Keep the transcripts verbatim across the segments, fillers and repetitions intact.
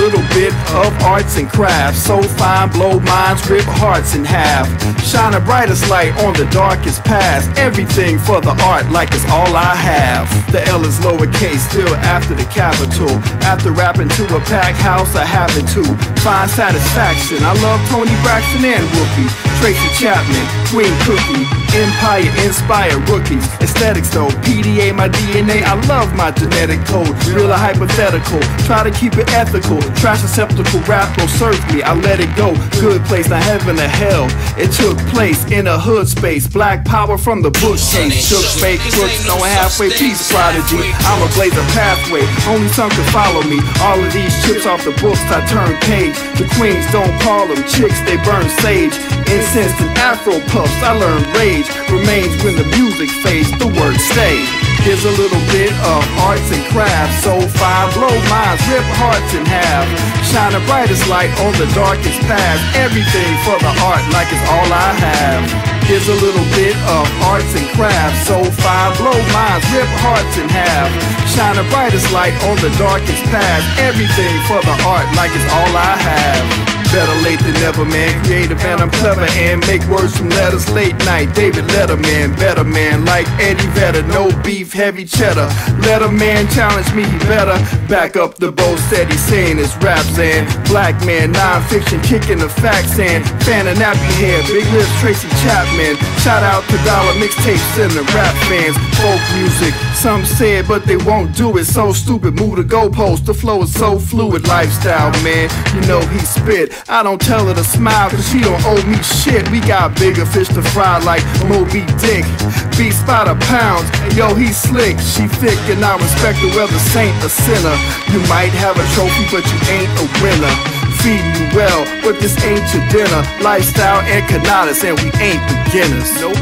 little bit of arts and crafts, so fine, blow minds, rip hearts in half. Shine a brightest light on the darkest past. Everything for the art, like it's all I have. The L is lowercase, still after the capital. After rapping to a packed house, I happen to find satisfaction. I love Tony Braxton and Rookie, Tracy Chapman, Queen Cookie, Empire inspired rookies. Aesthetics though, P D A my D N A. I love my genetic code, real or hypothetical. Try to keep it ethical. Trash receptacle rap gon' serve me, I let it go. Good place, not heaven or hell. It took place in a hood space. Black power from the bookcase. Shook fake crooks, no halfway peace prodigy. I'm a blazer pathway, only some can follow me. All of these chips off the books, I turn page. The queens don't call them chicks, they burn sage. Incense and afro puffs, I learn rage. Remains when the music fades, the words stay. Here's a little bit of arts and crafts, so fine, blow minds, rip hearts in half. Shine the brightest light on the darkest path. Everything for the art, like it's all I have. Here's a little bit of arts and crafts, so fine, blow minds, rip hearts in half. Shine the brightest light on the darkest path. Everything for the art, like it's all I have. Better late than never, man. Creative and I'm clever and make words from letters. Late night, David Letterman, better man like Eddie Vedder. No beef, heavy cheddar. Letterman challenge me, he better back up the bow. Said he's saying his raps and black man, non-fiction, kicking the facts and fan of nappy hair, big lips, Tracy Chapman. Shout out to dollar mixtapes and the rap fans. Folk music, some say it but they won't do it. So stupid, move the goalpost. The flow is so fluid. Lifestyle, man, you know he spit. I don't tell her to smile cause she don't owe me shit. We got bigger fish to fry like Moby Dick. Beats by the pounds, yo he slick. She thick and I respect her whether saint or sinner. You might have a trophy but you ain't a winner. Feeding you well, but this ain't your dinner. Lifestyle and Kenautis and we ain't beginners. Nope.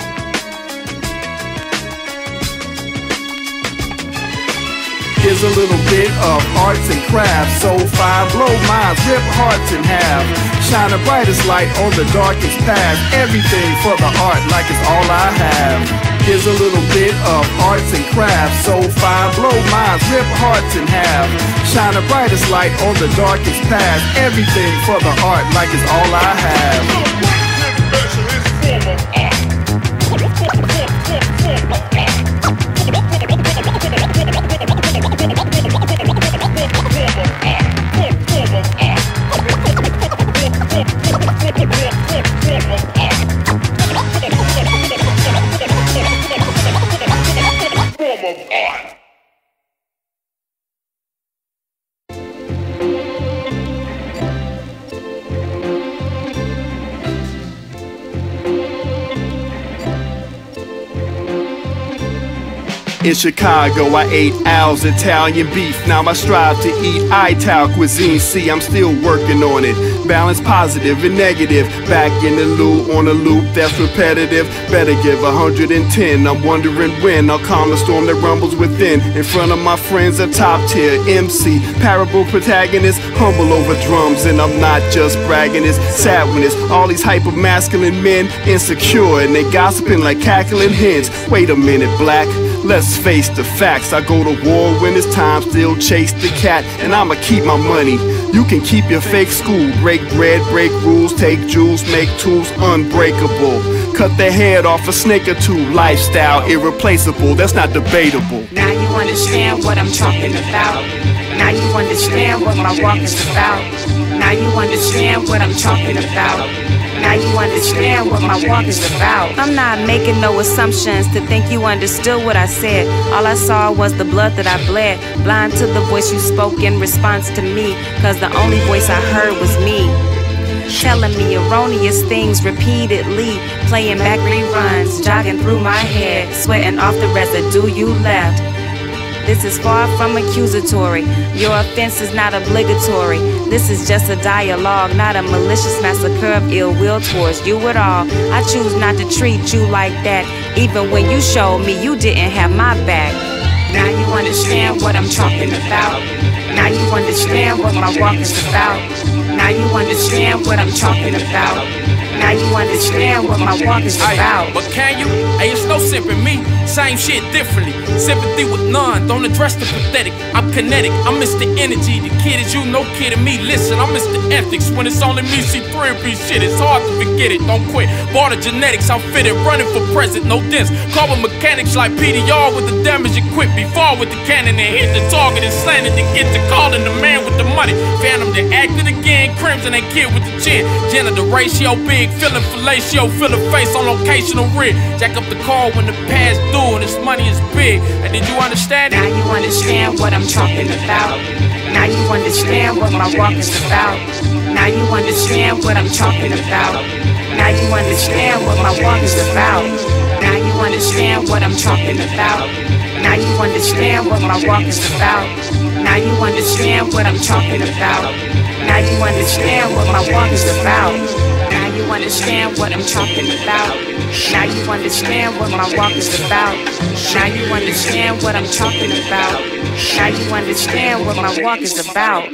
Here's a little bit of arts and crafts, so fine, blow minds, rip hearts in half. Shine the brightest light on the darkest path. Everything for the art, like it's all I have. Here's a little bit of arts and crafts, so fine, blow minds, rip hearts in half. Shine the brightest light on the darkest path. Everything for the art, like it's all I have. In Chicago, I ate Al's Italian beef. Now I strive to eat Ital cuisine. See, I'm still working on it. Balance positive and negative. Back in the loop, on a loop that's repetitive. Better give one hundred ten. I'm wondering when I'll calm the storm that rumbles within. In front of my friends, a top tier M C, parable protagonist, humble over drums. And I'm not just bragging, it's sad when it's all these hyper masculine men insecure and they gossiping like cackling hens. Wait a minute, black. Let's face the facts. I go to war when it's time, still chase the cat, and I'ma keep my money. You can keep your fake school, break bread, break rules, take jewels, make tools unbreakable. Cut the head off a snake or two. Lifestyle irreplaceable, that's not debatable. Now you understand what I'm talking about. Now you understand what my walk is about. Now you understand what I'm talking about. Now you understand what my walk is about. I'm not making no assumptions to think you understood what I said. All I saw was the blood that I bled. Blind to the voice you spoke in response to me, cause the only voice I heard was me. Telling me erroneous things repeatedly, playing back reruns, jogging through my head, sweating off the residue you left. This is far from accusatory. Your offense is not obligatory. This is just a dialogue, not a malicious massacre of ill will towards you at all. I choose not to treat you like that, even when you showed me you didn't have my back. Now you understand what I'm talking about. Now you understand what my walk is about. Now Now you understand what I'm talking about. Now you understand what my walk is about. Aye, but can you? Hey, it's no simping me. Same shit differently. Sympathy with none. Don't address the pathetic. I'm kinetic. I'm Mister Energy. The kid is you, no kidding me. Listen, I'm Mister Ethics. When it's only me, see three of these shit. It's hard to forget it. Don't quit. Bar the genetics. I'm fitted. Running for president. No dents. Carbon mechanics like P D R with the damage equipped. Before with the cannon and hit the target and slanted to get to calling the man with the money. Phantom that acted again. Crimson and kid with the chin. Jenna the ratio big. Feeling fellatio, feel the face on locational rig. Jack up the car when the past due and this money is big. And did you understand it? Now you understand what I'm talking about. Now you understand what my walk is about. Now you understand what I'm talking about. Now you understand what my walk is about. Now you understand what I'm talking about. Now you understand what my walk is about. Now you understand what I'm talking about. Now you understand what my walk is about. Now you understand what I'm talking about. Now you understand what my walk is about. Now you understand what I'm talking about. Now you understand what my walk is about.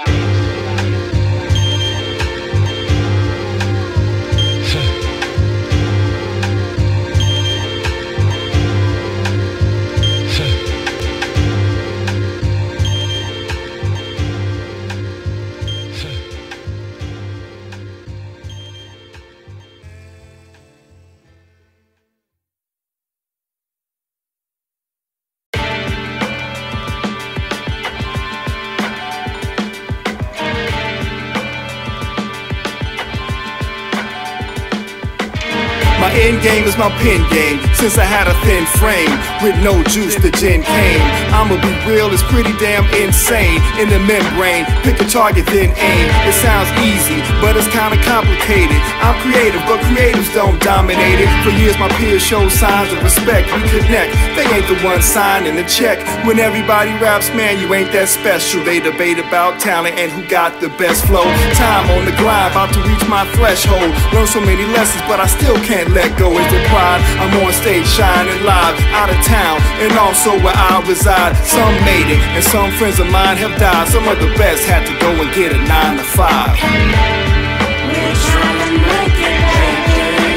My end game is my pen game. Since I had a thin frame, with no juice the gin came. I'ma be real, it's pretty damn insane. In the membrane, pick a target then aim. It sounds easy, but it's kinda complicated. I'm creative, but creatives don't dominate it. For years my peers showed signs of respect. We connect, they ain't the ones signing the check. When everybody raps, man, you ain't that special. They debate about talent and who got the best flow. Time on the grind, about to reach my threshold. Learn so many lessons, but I still can't let go. Is the pride? I'm on stage shining live, out of town, and also where I reside. Some made it, and some friends of mine have died. Some of the best had to go and get a nine to five. We're trying to make it, baby.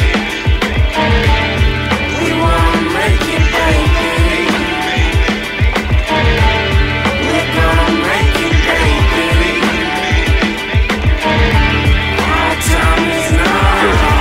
We wanna make it, baby. We're gonna make it, baby. Our time is now.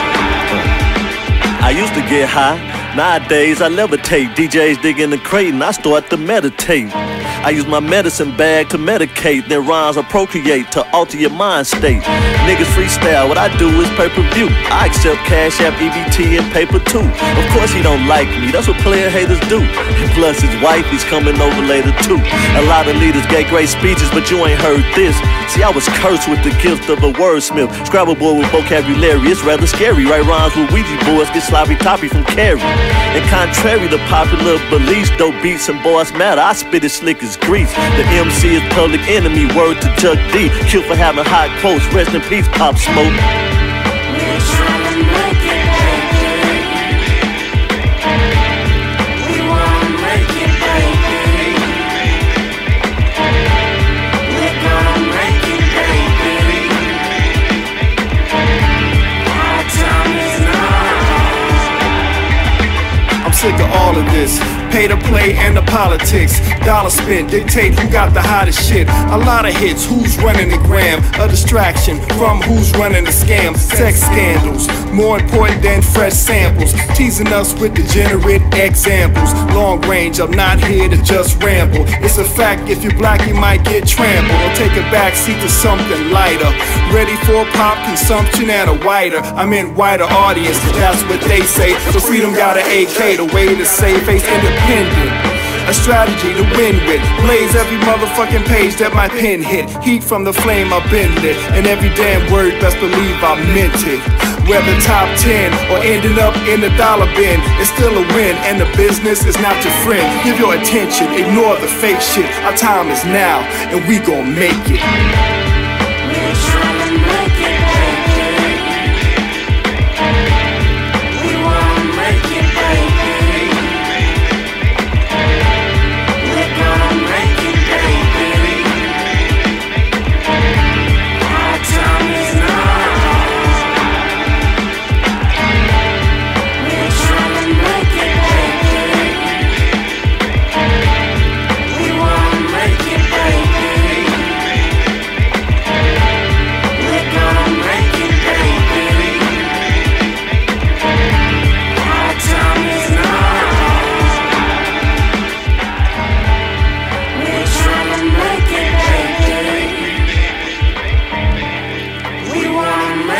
I used to get high, nowadays I levitate. D Js dig in the crate and I start to meditate. I use my medicine bag to medicate, then rhymes I procreate to alter your mind state. Niggas freestyle, what I do is pay-per-view. I accept Cash App, E B T, and paper too. Of course he don't like me, that's what player haters do. And plus his wife, he's coming over later too. A lot of leaders gave great speeches, but you ain't heard this. See, I was cursed with the gift of a wordsmith. Scrabble boy with vocabulary, it's rather scary. Write rhymes with Ouija boys, get sloppy toppy from Carrie. And contrary to popular beliefs, dope beats and boys matter. I spit it slick as grease. The M C is public enemy, word to Chuck D. Killed for having hot quotes, rest in peace, Pop Smoke. We're trying to make it, baby. We wanna make it, baby. We're gonna make it, baby. Our time is now. I'm sick of all of this. Pay to play and the politics. Dollar spent, dictate who got the hottest shit. A lot of hits, who's running the gram? A distraction from who's running the scam. Sex scandals, more important than fresh samples. Teasing us with degenerate examples. Long range, I'm not here to just ramble. It's a fact, if you're black you might get trampled. Or take a backseat to something lighter. Ready for pop consumption and a wider, I meant wider audience, that's what they say. So freedom got an A K, the way to save face independent. A strategy to win with. Blaze every motherfucking page that my pen hit. Heat from the flame I've been lit. And every damn word, best believe I meant it. Whether top ten or ending up in the dollar bin, it's still a win, and the business is not your friend. Give your attention, ignore the fake shit. Our time is now, and we gon' make it. We're trying to make it, baby. We wanna make it, baby. We're gonna make it, baby.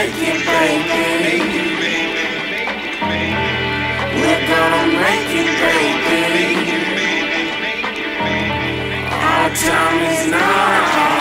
make it, baby. We're gonna make it, baby. Our time is now.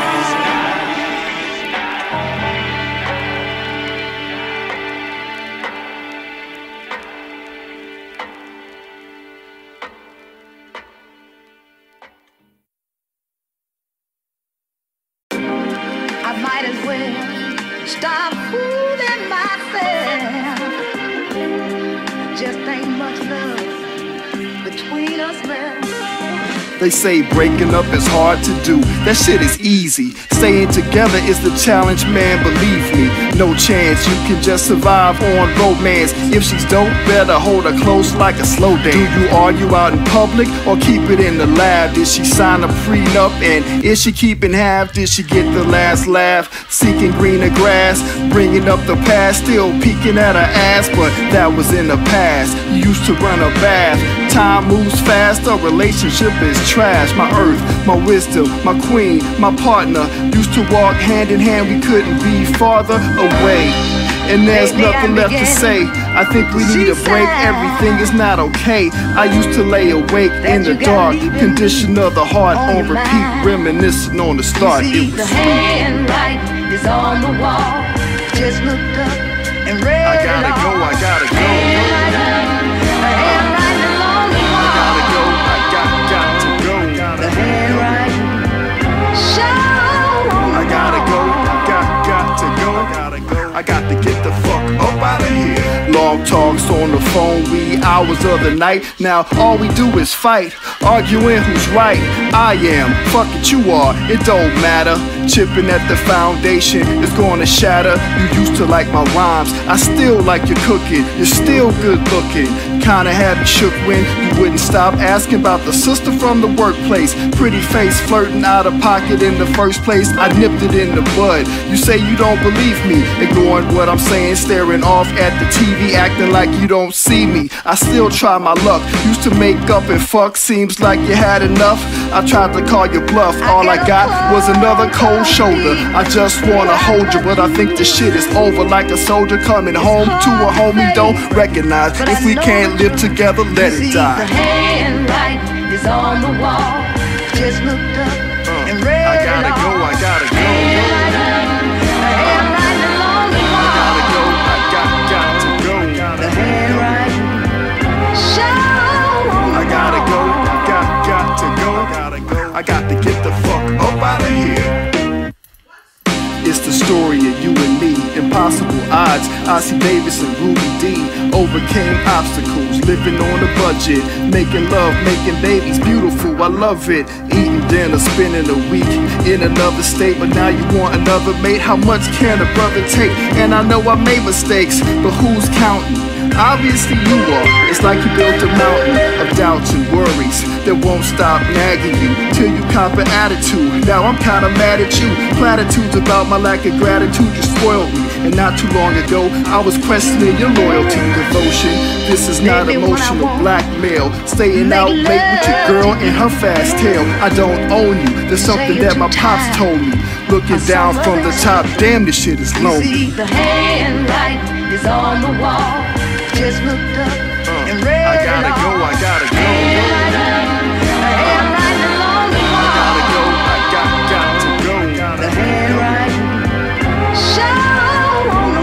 Stop fooling myself. Just ain't much love between us left. They say breaking up is hard to do. That shit is easy. Staying together is the challenge, man, believe me. No chance you can just survive on romance. If she's dope, better hold her close like a slow dance. Do you argue out in public or keep it in the lab? Did she sign a prenup and is she keeping half? Did she get the last laugh? Seeking greener grass, bringing up the past, still peeking at her ass, but that was in the past. You used to run a bath. Time moves fast, a relationship is trash. My earth, my wisdom, my queen, my partner used to walk hand in hand, we couldn't be farther away. And there's Baby, nothing left to say. I think we need a break, everything is not okay. I used to lay awake in the dark, condition of the heart on repeat, reminiscing on the start. It was the handwriting is on the wall. Just looked up and read I gotta go, I gotta go. The handwriting on the wall. I gotta go, I got, got to go. The handwriting show. I gotta go, I got, got to go. I gotta go, I got to get the fuck up out of here. Long talks on the phone, wee hours of the night. Now all we do is fight, arguing who's right. I am, fuck it you are, it don't matter. Chipping at the foundation is gonna shatter. You used to like my rhymes, I still like your cooking. You're still good looking, kinda had me shook when you wouldn't stop asking about the sister from the workplace. Pretty face flirting out of pocket in the first place. I nipped it in the bud. You say you don't believe me, ignoring what I'm saying, staring off at the T V, acting like you don't see me. I still try my luck, used to make up and fuck, seems like you had enough. I tried to call you bluff, all I got was another cold shoulder. I just wanna hold you, but I think the shit is over. Like a soldier coming home to a home he don't recognize. If we can't live together, let it die. The handwriting is on the wall. Just looked up and read I gotta it go, all. I gotta go. The handwriting on the I wall. gotta go, I got, got to go. The handwriting show. I gotta go, I got, got to go. I got to get the fuck up out of here. It's the story of you and me, impossible odds. Ossie Davis and Ruby D overcame obstacles, living on a budget, making love, making babies, beautiful, I love it. Eating dinner, spending a week in another state, but now you want another mate. How much can a brother take? And I know I made mistakes, but who's counting? Obviously you are. It's like you built a mountain of doubts and worries that won't stop nagging you till you cop an attitude. Now I'm kinda mad at you. Platitudes about my lack of gratitude, you spoiled me. And not too long ago, I was questioning your loyalty and devotion. This is not emotional blackmail. Staying out late with your girl and her fast tail. I don't own you, there's something that my pops told me. Looking down from the top, damn this shit is lonely. See, the handwriting is on the wall. Just looked up and read I gotta it go, all. I gotta go. The handwriting on the I wall. gotta go, I got, got to go. The handwriting show on the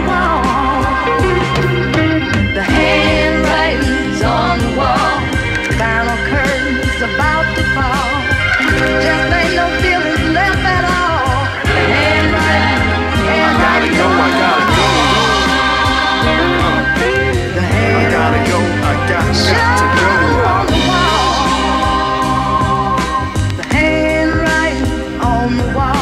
wall. The handwriting's on the wall. Final curtain's about to fall. Just ain't no feelings left at all. The handwriting, handwriting's on the wall. I gotta go, I got, got to go. on the wall. The handwriting on the wall.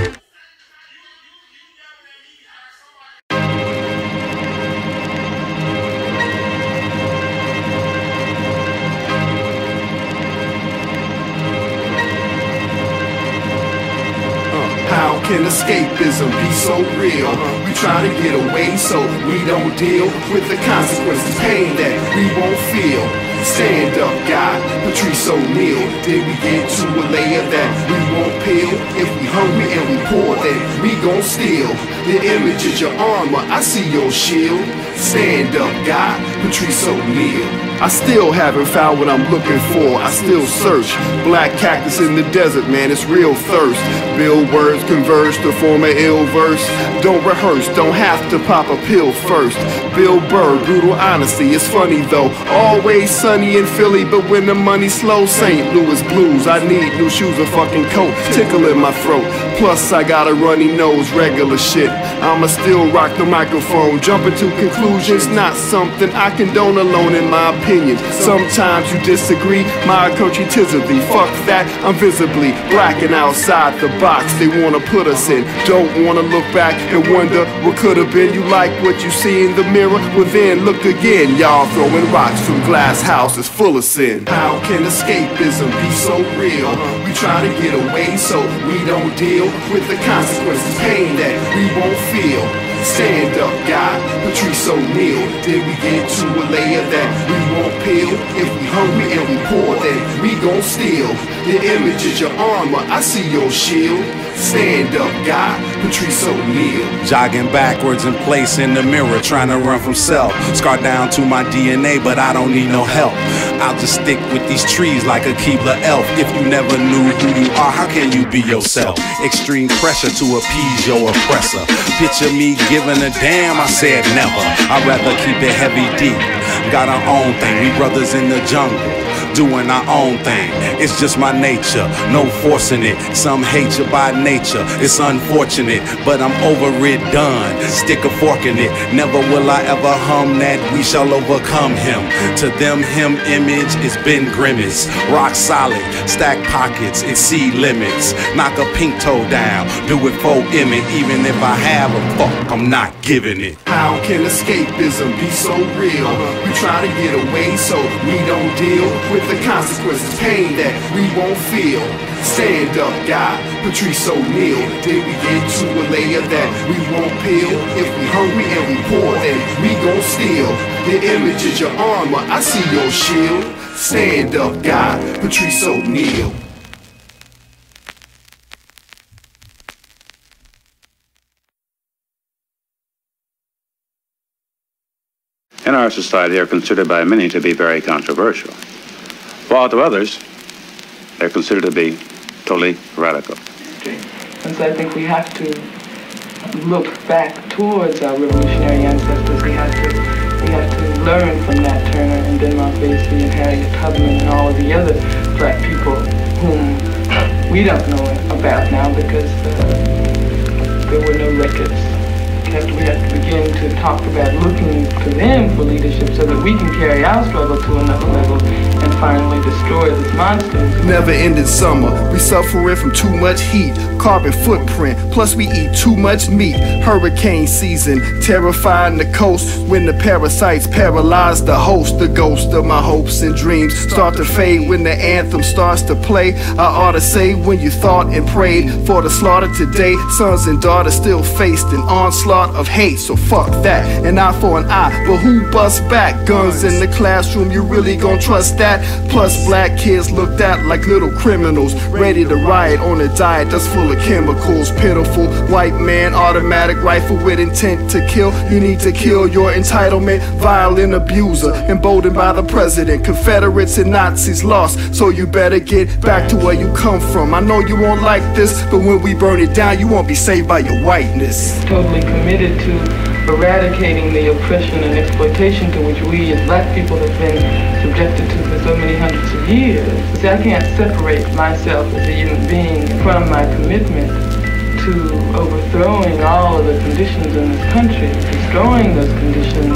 How can escapism be so real? We try to get away so we don't deal with the consequences, pain that we won't feel. Stand up, guy, Patrice Oneal. Did we get to a layer that we won't peel? If we hungry and we poor, then we gon' steal. Your image is your armor, I see your shield. Stand up, God, Patrice Oneal. I still haven't found what I'm looking for, I still search. Black cactus in the desert, man, it's real thirst. Build words converge to form an ill verse. Don't rehearse, don't have to pop a pill first. Bill Burr, brutal honesty, it's funny though. Always sunny in Philly, but when the money's slow, Saint Louis blues. I need new shoes, a fucking coat, tickle in my throat. Plus I got a runny nose, regular shit. I'ma still rock the microphone, jumping to conclusions, not something I condone alone in my opinion. Sometimes you disagree, my country tizzy. Fuck that, I'm visibly black and outside the box they wanna put us in. Don't wanna look back and wonder what could've been. You like what you see in the mirror? Well then look again. Y'all throwing rocks from glass houses full of sin. How can escapism be so real? We try to get away so we don't deal with the consequences, pain that we won't feel. Stand up, God, Patrice Oneal. Did we get to a layer that we won't peel? If we hungry and we poor, then we gon' steal. Your image is your armor, I see your shield. Stand up, God, Patrice Oneal. Jogging backwards in place in the mirror, trying to run from self. Scarred down to my D N A, but I don't need no help. I'll just stick with these trees like a Keebler elf. If you never knew who you are, how can you be yourself? Extreme pressure to appease your oppressor. Picture me giving a damn, I said never. I'd rather keep it heavy deep. Got our own thing, we brothers in the jungle, doing our own thing. It's just my nature, no forcing it. Some hate you by nature, it's unfortunate, but I'm over it, done. Stick a fork in it. Never will I ever hum that we shall overcome him. To them, him image is been grimace. Rock solid, stack pockets, exceed limits. Knock a pink toe down, do it for image. Even if I have a fuck, I'm not giving it. How can escapism be so real? We try to get away so we don't deal with the consequences, pain that we won't feel. Stand up, God, Patrice Oneal. Did we get to a layer that we won't peel? If we hungry and we poor, then we gon' steal. Your image is your armor, I see your shield. Stand up, God, Patrice Oneal. In our society are considered by many to be very controversial, while to others they're considered to be totally radical. And so I think we have to look back towards our revolutionary ancestors. We have to we have to learn from Nat Turner and Denmark Vesey and Harriet Tubman and all of the other black people whom we don't know about now because uh, there were no records. We have, to, we have to begin to talk about looking to them for leadership so that we can carry our struggle to another level and finally destroy this monster. Never ending summer, we suffering from too much heat, carbon footprint, plus we eat too much meat. Hurricane season, terrifying the coast when the parasites paralyze the host. The ghost of my hopes and dreams start to fade when the anthem starts to play. I ought to say when you thought and prayed for the slaughter today, sons and daughters still faced an onslaught of hate, so fuck that. An eye for an eye, but who busts back? Guns in the classroom, you really gon' trust that? Plus black kids looked at like little criminals, ready to riot on a diet that's full of chemicals. Pitiful white man, automatic rifle with intent to kill. You need to kill your entitlement, violent abuser, emboldened by the president. Confederates and Nazis lost, so you better get back to where you come from. I know you won't like this, but when we burn it down, you won't be saved by your whiteness. Totally committed to eradicating the oppression and exploitation to which we as black people have been subjected to for so many hundreds of years. See, I can't separate myself as a human being from my commitment to overthrowing all of the conditions in this country, destroying those conditions.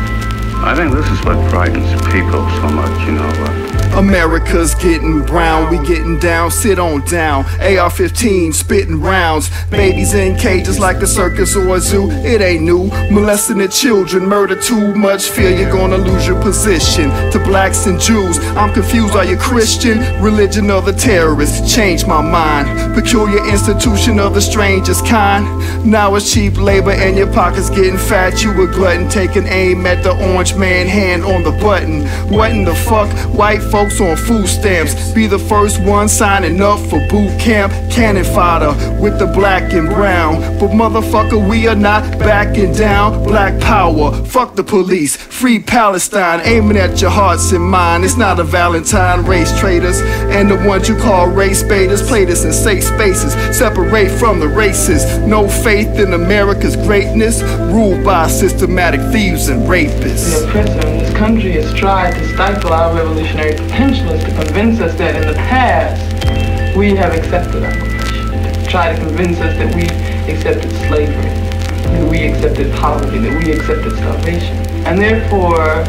I think this is what frightens people so much, you know. Uh, America's getting brown, we getting down, sit on down. A R fifteen spitting rounds, babies in cages like a circus or a zoo. It ain't new, molesting the children, murder too much fear, you're gonna lose your position. To blacks and Jews, I'm confused, are you Christian? Religion of the terrorists, change my mind. Peculiar institution of the strangest kind. Now it's cheap labor and your pockets getting fat. You a glutton, taking aim at the orange man, hand on the button. What in the fuck? White folks folks on food stamps. Be the first one signing up for boot camp. Cannon fodder with the black and brown. But motherfucker, we are not backing down. Black power, fuck the police. Free Palestine, aiming at your hearts and mind. It's not a Valentine, race traitors and the ones you call race baiters. Play this in safe spaces, separate from the races. No faith in America's greatness, ruled by systematic thieves and rapists. The oppressor in this country has tried to stifle our revolutionary potential is to convince us that in the past we have accepted our oppression. Try to convince us that we accepted slavery, that we accepted poverty, that we accepted starvation. And therefore,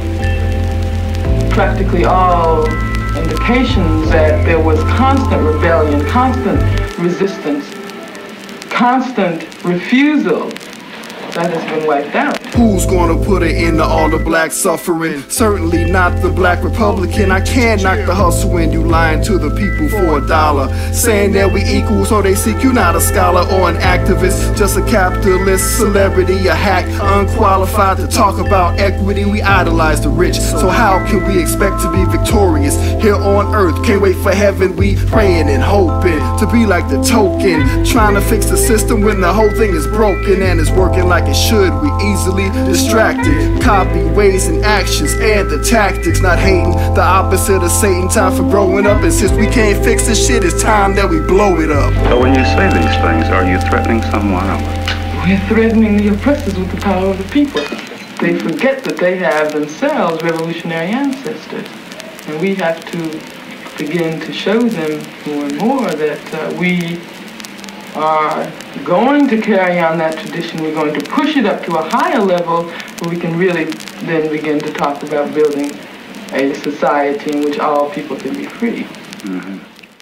practically all indications that there was constant rebellion, constant resistance, constant refusal, that has been wiped out. Who's gonna put it into all the black suffering? Certainly not the black Republican. I can't knock the hustle when you lying to the people for a dollar. Saying that we equal so they seek you, not a scholar or an activist. Just a capitalist, celebrity, a hack, unqualified to talk about equity. We idolize the rich, so how can we expect to be victorious here on earth? Can't wait for heaven, we praying and hoping to be like the token. Trying to fix the system when the whole thing is broken and it's working like it should. We easily distracted, copy ways and actions and the tactics, not hating, the opposite of Satan. Time for growing up, and since we can't fix this shit, it's time that we blow it up. So when you say these things, are you threatening someone else? We're threatening the oppressors with the power of the people. They forget that they have themselves revolutionary ancestors, and we have to begin to show them more and more that uh, we are going to carry on that tradition. We're going to push it up to a higher level where we can really then begin to talk about building a society in which all people can be free. Mm-hmm.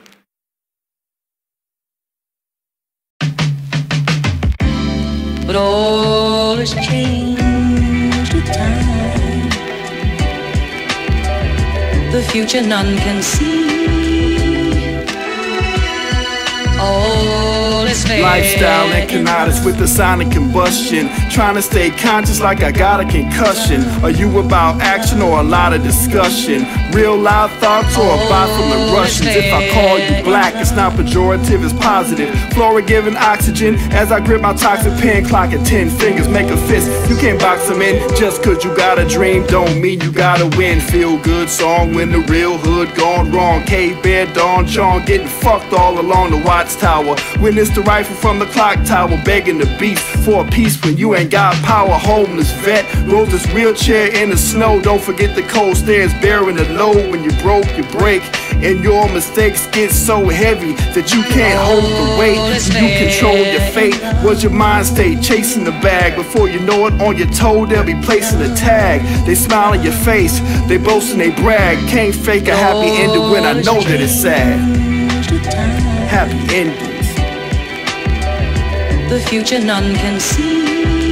But all is changed with time. The future none can see. All is fair. Lifestyle and Kenautis with the sonic combustion. Trying to stay conscious like I got a concussion. Are you about action or a lot of discussion? Real loud thoughts or a bot from the Russians? If I call you black, it's not pejorative, it's positive. Flora giving oxygen as I grip my toxic pen. Clock at ten fingers, make a fist. You can't box them in just cause you got a dream. Don't mean you gotta win. Feel good song when the real hood gone wrong. K-Bear, Don Chong getting fucked all along the watchtower. Witness the rifle from the clock tower, begging the beast for a piece when you ain't got power. Homeless vet rolls this wheelchair in the snow. Don't forget the cold stairs bearing the load. When you broke, you break, and your mistakes get so heavy that you can't hold the weight. You control your fate. Was your mind state chasing the bag? Before you know it, on your toe they'll be placing a tag. They smile in your face, they boast and they brag. Can't fake a happy ending when I know that it's sad. Happy endings. The future none can see.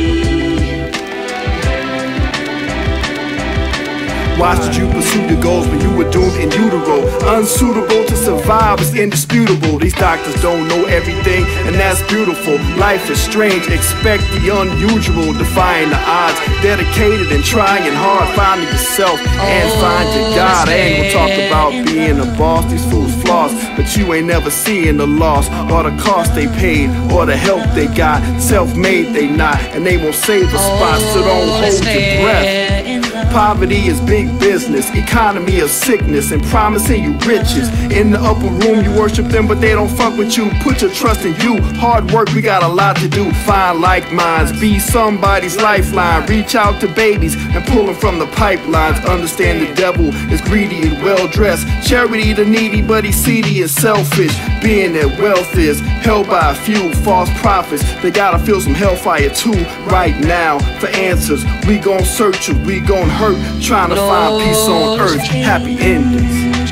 Why should you pursue your goals when you were doomed in utero? Unsuitable to survive is indisputable. These doctors don't know everything, and that's beautiful. Life is strange, expect the unusual. Defying the odds, dedicated and trying hard. Finding yourself and find your God. I ain't gonna talk about being a boss, these fools floss, but you ain't never seeing the loss, or the cost they paid, or the help they got. Self-made they not, and they won't save a spot, so don't hold your breath. Poverty is big business, economy of sickness, and promising you riches. In the upper room you worship them, but they don't fuck with you. Put your trust in you. Hard work, we got a lot to do. Find like minds, be somebody's lifeline. Reach out to babies and pull them from the pipelines. Understand the devil is greedy and well-dressed. Charity the needy, but he's seedy and selfish. Being that wealth is held by a few false prophets. They gotta feel some hellfire too right now. For answers, we gon' search it, we gon' hurt, trying to find peace on earth. Happy endings.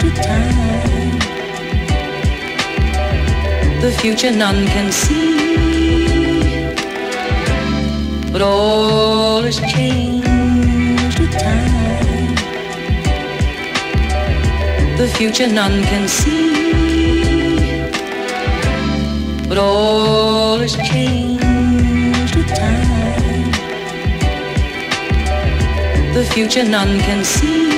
The future none can see, but all is changed with time. The future none can see, but all is changed with time. The future none can see.